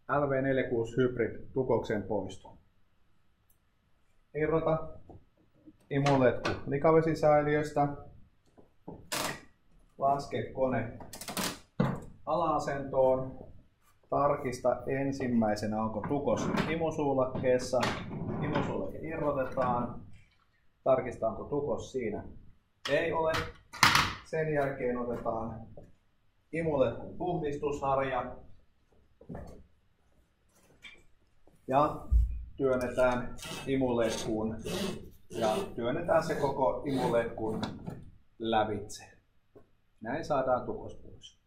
LW46 Hybrid tukoksen poisto. Irrota imuletku likavesisäiliöstä. Laske kone ala-asentoon. Tarkista ensimmäisenä, onko tukos imusuulakkeessa. Imusuulake irrotetaan. Tarkista, onko tukos siinä. Ei ole. Sen jälkeen otetaan imuletkun puhdistusharja ja työnnetään imuletkuun ja työnnetään se koko imuletkun lävitse. Näin saadaan tukos pois.